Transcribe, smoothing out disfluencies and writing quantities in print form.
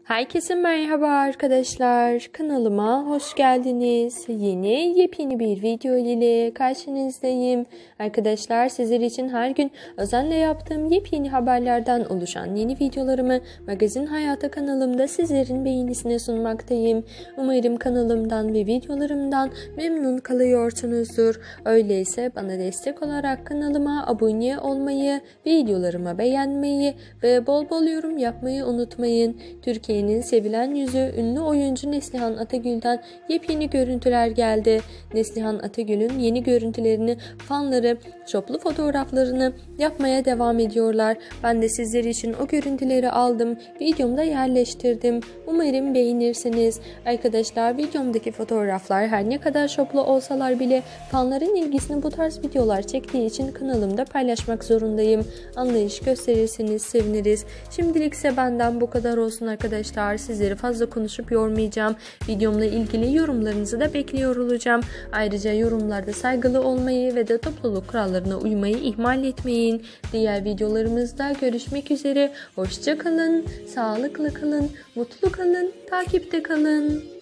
Herkese merhaba arkadaşlar. Kanalıma hoş geldiniz. Yepyeni bir video ile karşınızdayım. Arkadaşlar sizler için her gün özenle yaptığım yepyeni haberlerden oluşan yeni videolarımı Magazin Hayata kanalımda sizlerin beğenisine sunmaktayım. Umarım kanalımdan ve videolarımdan memnun kalıyorsunuzdur. Öyleyse bana destek olarak kanalıma abone olmayı, videolarımı beğenmeyi ve bol bol yorum yapmayı unutmayın. Türkiye'nin sevilen yüzü ünlü oyuncu Neslihan Atagül'den yepyeni görüntüler geldi. Neslihan Atagül'ün yeni görüntülerini fanları, şoplu fotoğraflarını yapmaya devam ediyorlar. Ben de sizler için o görüntüleri aldım, videomda yerleştirdim. Umarım beğenirsiniz. Arkadaşlar videomdaki fotoğraflar her ne kadar şoplu olsalar bile fanların ilgisini bu tarz videolar çektiği için kanalımda paylaşmak zorundayım. Anlayış gösterirseniz seviniriz. Şimdilik ise benden bu kadar olsun arkadaşlar. Sizleri fazla konuşup yormayacağım. Videomla ilgili yorumlarınızı da bekliyor olacağım. Ayrıca yorumlarda saygılı olmayı ve de topluluk kurallarına uymayı ihmal etmeyin. Diğer videolarımızda görüşmek üzere. Hoşça kalın, sağlıklı kalın, mutlu kalın, takipte kalın.